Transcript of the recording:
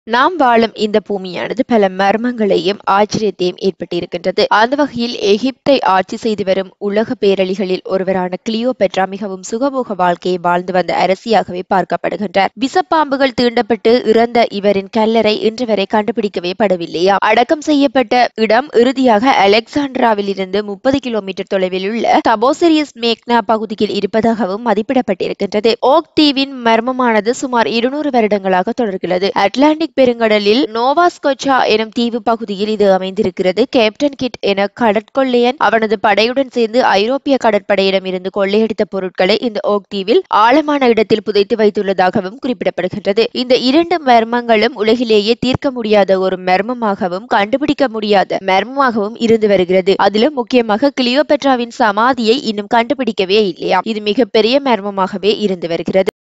நாம் வாழும் இந்த பூமியானது பல மர்மங்களையும் ஆச்சரியத்தையும் ஏற்பட்டிருக்கின்றது. அந்த வகையில் எகிப்தை ஆட்சி செய்து வரும் உலக பேரழிகளில் ஒருவரான கிளியோபெட்ரா மிகவும் சுகபோக வாழ்க்கையை வாழ்ந்து வந்த அரசியாகவே பார்க்கப்படுகின்றார். விஷப்பாம்புகள் தீண்டப்பட்டு இறந்த இவரின் கல்லறை இன்று வரை கண்டுபிடிக்கவே படவில்லையா. அடக்கம் செய்யப்பட்ட இடம் இறுதியாக அலெக்சாண்ட்ராவில் இருந்து 30 கிலோமீட்டர் தொலைவில் உள்ள தபோசெரியஸ் மேக்னா பகுதியில் இருப்பதாகவும் மதிப்பிடப்பட்டிருக்கின்றது. ஓக் தீவின் மர்மமானது சுமார் 200 வருடங்களாக தொடர்கிறது. அட்லாண்டிக் பெருங்கடலில் நோவா ஸ்கொச்சா எனும் தீவு பகுதியில் இது அமைந்திருக்கிறது. கேப்டன் கிட் என கடற்கொள்ளையன் அவனது படையுடன் சேர்ந்து ஐரோப்பிய கடற்படையிடம் இருந்து கொள்ளையடித்த பொருட்களை இந்த ஓக் தீவில் ஆழமான இடத்தில் புதைத்து வைத்துள்ளதாகவும் குறிப்பிடப்படுகின்றது. இந்த இரண்டு மர்மங்களும் உலகிலேயே தீர்க்க முடியாத ஒரு மர்மமாகவும் கண்டுபிடிக்க முடியாத மர்மமாகவும் இருந்து வருகிறது. அதிலும் முக்கியமாக கிளியோபெட்ராவின் சமாதியை இன்னும் கண்டுபிடிக்கவே இல்லையா. இது மிகப்பெரிய மர்மமாகவே இருந்து வருகிறது.